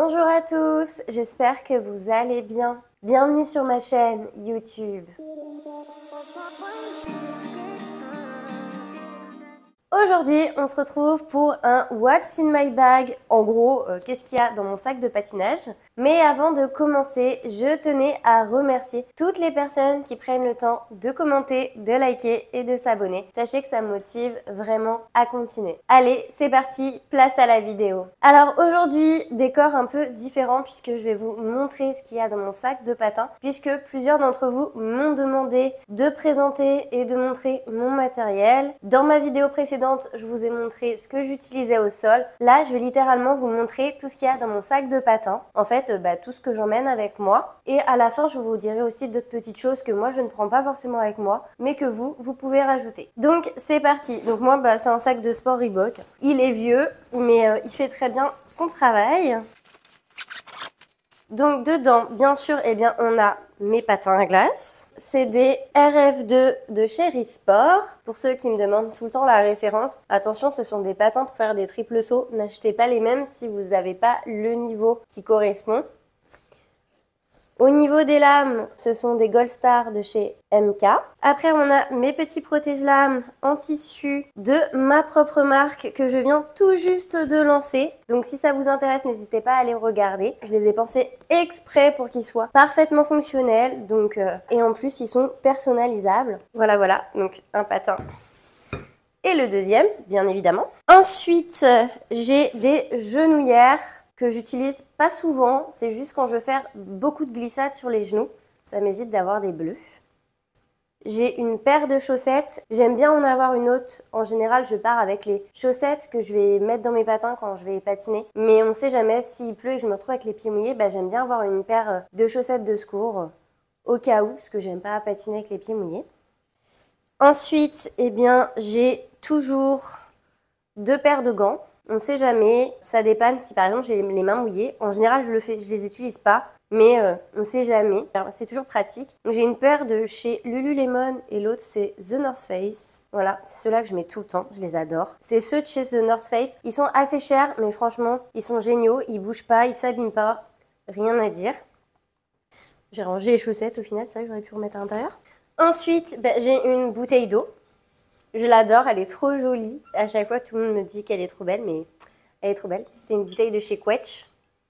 Bonjour à tous, j'espère que vous allez bien. Bienvenue sur ma chaîne YouTube. Aujourd'hui, on se retrouve pour un What's in my bag. En gros, qu'est-ce qu'il y a dans mon sac de patinage? Mais avant de commencer, je tenais à remercier toutes les personnes qui prennent le temps de commenter, de liker et de s'abonner. Sachez que ça me motive vraiment à continuer. Allez, c'est parti, place à la vidéo. Alors aujourd'hui, décor un peu différent puisque je vais vous montrer ce qu'il y a dans mon sac de patins, puisque plusieurs d'entre vous m'ont demandé de présenter et de montrer mon matériel. Dans ma vidéo précédente, je vous ai montré ce que j'utilisais au sol. Là, je vais littéralement vous montrer tout ce qu'il y a dans mon sac de patins. En fait, tout ce que j'emmène avec moi. Et à la fin, je vous dirai aussi d'autres petites choses que moi, je ne prends pas forcément avec moi, mais que vous pouvez rajouter. Donc, c'est parti. Donc moi, c'est un sac de sport Reebok. Il est vieux, mais il fait très bien son travail. Donc dedans, bien sûr, on a mes patins à glace. C'est des RF2 de chez Sport. Pour ceux qui me demandent tout le temps la référence, attention, ce sont des patins pour faire des triples sauts. N'achetez pas les mêmes si vous n'avez pas le niveau qui correspond. Au niveau des lames, ce sont des Gold Star de chez MK. Après, on a mes petits protège-lames en tissu de ma propre marque que je viens tout juste de lancer. Donc si ça vous intéresse, n'hésitez pas à aller regarder. Je les ai pensés exprès pour qu'ils soient parfaitement fonctionnels. Donc, et en plus, ils sont personnalisables. Voilà. Donc un patin. Et le deuxième, bien évidemment. Ensuite, j'ai des genouillères que j'utilise pas souvent, c'est juste quand je veux faire beaucoup de glissades sur les genoux. Ça m'évite d'avoir des bleus. J'ai une paire de chaussettes. J'aime bien en avoir une autre. En général, je pars avec les chaussettes que je vais mettre dans mes patins quand je vais patiner. Mais on ne sait jamais, s'il pleut et que je me retrouve avec les pieds mouillés, j'aime bien avoir une paire de chaussettes de secours au cas où, parce que j'aime pas patiner avec les pieds mouillés. Ensuite, j'ai toujours 2 paires de gants. On ne sait jamais, ça dépanne si par exemple j'ai les mains mouillées. En général, je les utilise pas, mais on ne sait jamais. C'est toujours pratique. J'ai une paire de chez Lululemon et l'autre c'est The North Face. Voilà, c'est ceux-là que je mets tout le temps, je les adore. C'est ceux de chez The North Face. Ils sont assez chers, mais franchement, ils sont géniaux. Ils bougent pas, ils s'abîment pas. Rien à dire. J'ai rangé les chaussettes au final, c'est vrai que j'aurais pu remettre à l'intérieur. Ensuite, j'ai une bouteille d'eau. Je l'adore, elle est trop jolie. À chaque fois, tout le monde me dit qu'elle est trop belle, mais elle est trop belle. C'est une bouteille de chez Quetch.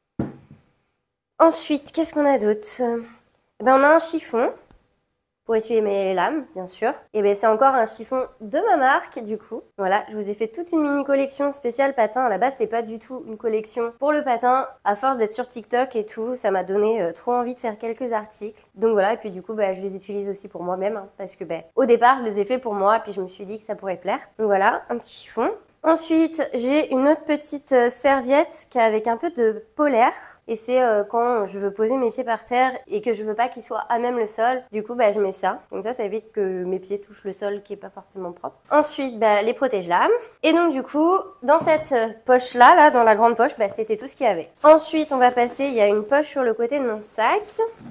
Ensuite, qu'est-ce qu'on a d'autre? On a un chiffon pour essuyer mes lames, bien sûr. Et c'est encore un chiffon de ma marque, du coup. Voilà, je vous ai fait toute une mini collection spéciale patin. À la base, c'est pas du tout une collection pour le patin. À force d'être sur TikTok et tout, ça m'a donné trop envie de faire quelques articles. Donc voilà, et puis du coup, je les utilise aussi pour moi-même. Parce que au départ, je les ai fait pour moi, puis je me suis dit que ça pourrait plaire. Donc voilà, un petit chiffon. Ensuite, j'ai une autre petite serviette qui est avec un peu de polaire. Et c'est quand je veux poser mes pieds par terre et que je veux pas qu'ils soient à même le sol. Du coup, je mets ça. Donc ça évite que mes pieds touchent le sol qui est pas forcément propre. Ensuite, les protège-lames. Et donc du coup, dans cette poche-là, là, dans la grande poche, c'était tout ce qu'il y avait. Ensuite, on va passer, il y a une poche sur le côté de mon sac.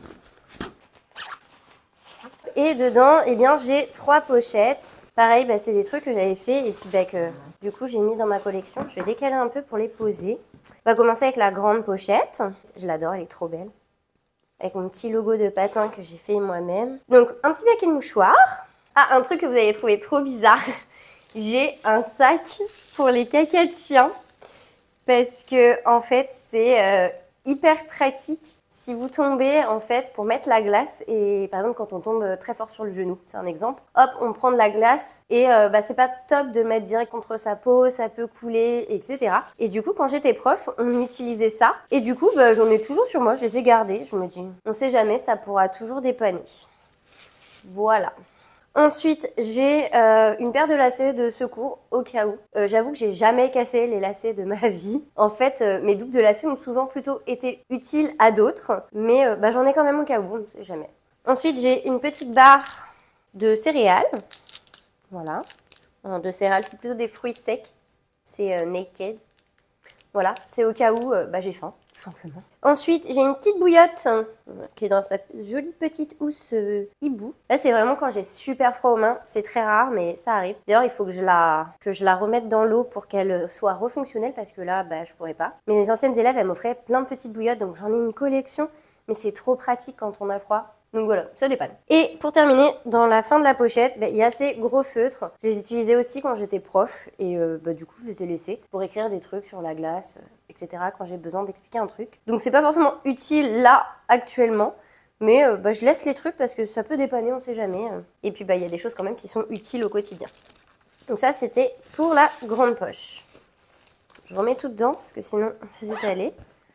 Et dedans, j'ai 3 pochettes. Pareil, c'est des trucs que j'avais fait et puis que du coup j'ai mis dans ma collection. Je vais décaler un peu pour les poser. On va commencer avec la grande pochette. Je l'adore, elle est trop belle. Avec mon petit logo de patin que j'ai fait moi-même. Donc un petit paquet de mouchoirs. Ah, un truc que vous allez trouver trop bizarre. J'ai un sac pour les cacas de chien. Parce que en fait c'est hyper pratique. Si vous tombez, en fait, pour mettre la glace, et par exemple, quand on tombe très fort sur le genou, c'est un exemple, hop, on prend de la glace, et c'est pas top de mettre direct contre sa peau, ça peut couler, etc. Et du coup, quand j'étais prof, on utilisait ça, et du coup, j'en ai toujours sur moi, je les ai gardés, je me dis, on sait jamais, ça pourra toujours dépanner. Voilà. Ensuite, j'ai une paire de lacets de secours au cas où. J'avoue que j'ai jamais cassé les lacets de ma vie. En fait, mes doubles de lacets ont souvent plutôt été utiles à d'autres. Mais j'en ai quand même au cas où, on ne sait jamais. Ensuite, j'ai une petite barre de céréales. Voilà. De céréales, c'est plutôt des fruits secs. C'est Naked. Voilà, c'est au cas où j'ai faim. tout simplement. Ensuite, j'ai une petite bouillotte qui est dans sa jolie petite housse hibou. Là, c'est vraiment quand j'ai super froid aux mains. C'est très rare, mais ça arrive. D'ailleurs, il faut que je la remette dans l'eau pour qu'elle soit refonctionnelle parce que là, je pourrais pas. Mes anciennes élèves, elles m'offraient plein de petites bouillottes, donc j'en ai une collection. Mais c'est trop pratique quand on a froid. Donc voilà, ça dépanne. Et pour terminer, dans la fin de la pochette, il y a ces gros feutres. Je les utilisais aussi quand j'étais prof et du coup, je les ai laissés pour écrire des trucs sur la glace, etc. quand j'ai besoin d'expliquer un truc. Donc c'est pas forcément utile là, actuellement. Mais je laisse les trucs parce que ça peut dépanner, on sait jamais. Et puis il y a des choses quand même qui sont utiles au quotidien. Donc ça, c'était pour la grande poche. Je remets tout dedans parce que sinon, on va s'étaler.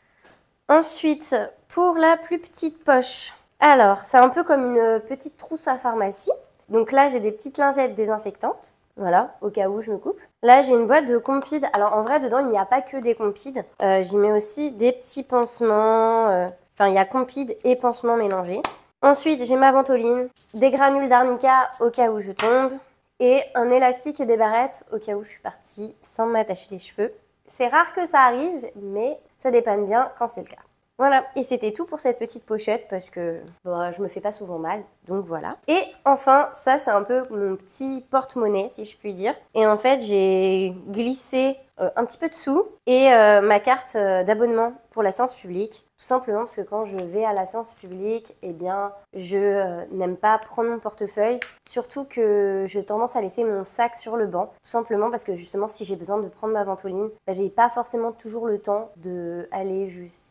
Ensuite, pour la plus petite poche, alors c'est un peu comme une petite trousse à pharmacie. Donc là, j'ai des petites lingettes désinfectantes, voilà, au cas où je me coupe. Là, j'ai une boîte de Compied. Alors en vrai, dedans, il n'y a pas que des Compied. J'y mets aussi des petits pansements. Enfin, il y a Compied et pansements mélangés. Ensuite, j'ai ma ventoline, des granules d'arnica au cas où je tombe, et un élastique et des barrettes au cas où je suis partie sans m'attacher les cheveux. C'est rare que ça arrive, mais ça dépanne bien quand c'est le cas. Voilà, et c'était tout pour cette petite pochette parce que je me fais pas souvent mal, donc voilà. Et enfin, ça c'est un peu mon petit porte-monnaie, si je puis dire. Et en fait, j'ai glissé un petit peu de sous et ma carte d'abonnement pour la séance publique. Tout simplement parce que quand je vais à la séance publique, eh bien, je n'aime pas prendre mon portefeuille. Surtout que j'ai tendance à laisser mon sac sur le banc. Tout simplement parce que justement, si j'ai besoin de prendre ma ventoline, j'ai pas forcément toujours le temps d'aller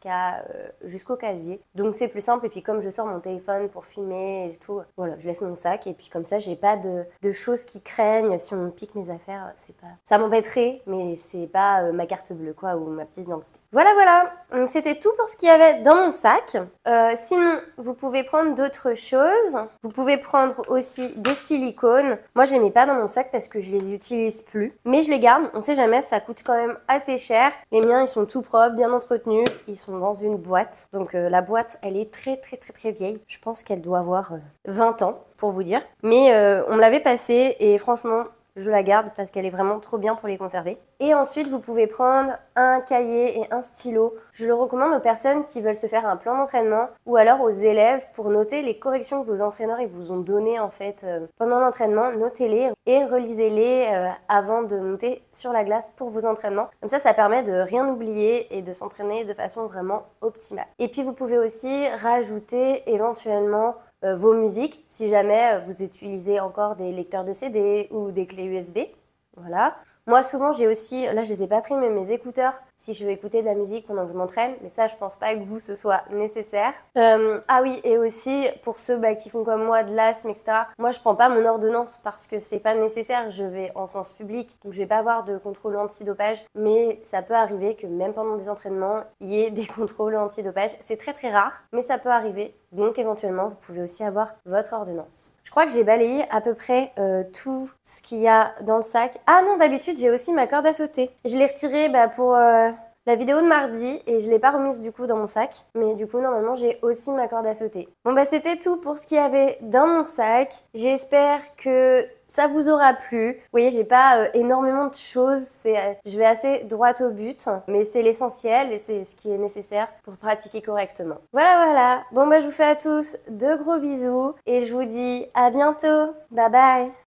jusqu'au casier. Donc c'est plus simple. Et puis comme je sors mon téléphone pour filmer et tout, voilà, je laisse mon sac. Et puis comme ça, j'ai pas de choses qui craignent. Si on me pique mes affaires, c'est pas... Ça m'embêterait, mais c'est pas ma carte bleue, quoi, ou ma pièce d'identité. Voilà, voilà. Donc c'était tout pour ce qu'il y avait dans mon sac. Sinon, vous pouvez prendre d'autres choses. Vous pouvez prendre aussi des silicones. Moi, je les mets pas dans mon sac parce que je les utilise plus. Mais je les garde. On sait jamais, ça coûte quand même assez cher. Les miens, ils sont tout propres, bien entretenus. Ils sont dans une boîte. Donc la boîte, elle est très très très très vieille. Je pense qu'elle doit avoir 20 ans, pour vous dire. Mais on me l'avait passée et franchement, je la garde parce qu'elle est vraiment trop bien pour les conserver. Et ensuite, vous pouvez prendre un cahier et un stylo. Je le recommande aux personnes qui veulent se faire un plan d'entraînement ou alors aux élèves pour noter les corrections que vos entraîneurs ils vous ont données en fait pendant l'entraînement. Notez-les et relisez-les avant de monter sur la glace pour vos entraînements. Comme ça permet de rien oublier et de s'entraîner de façon vraiment optimale. Et puis, vous pouvez aussi rajouter éventuellement vos musiques, si jamais vous utilisez encore des lecteurs de CD ou des clés USB. Voilà. Moi, souvent, j'ai aussi, là, je les ai pas pris, mais mes écouteurs, si je veux écouter de la musique pendant que je m'entraîne. Mais ça, je pense pas que vous, ce soit nécessaire. Ah oui, et aussi, pour ceux qui font comme moi de l'asthme, etc. Moi, je prends pas mon ordonnance parce que c'est pas nécessaire. Je vais en séance publique, donc je vais pas avoir de contrôle antidopage. Mais ça peut arriver que même pendant des entraînements, il y ait des contrôles antidopage. C'est très très rare, mais ça peut arriver. Donc, éventuellement, vous pouvez aussi avoir votre ordonnance. Je crois que j'ai balayé à peu près tout ce qu'il y a dans le sac. Ah non, d'habitude, j'ai aussi ma corde à sauter. Je l'ai retirée pour la vidéo de mardi et je l'ai pas remise du coup dans mon sac. Mais du coup, normalement, j'ai aussi ma corde à sauter. Bon, c'était tout pour ce qu'il y avait dans mon sac. J'espère que ça vous aura plu. Vous voyez, j'ai pas énormément de choses. Je vais assez droit au but. Mais c'est l'essentiel et c'est ce qui est nécessaire pour pratiquer correctement. Voilà, voilà. Bon, je vous fais à tous de gros bisous et je vous dis à bientôt. Bye bye.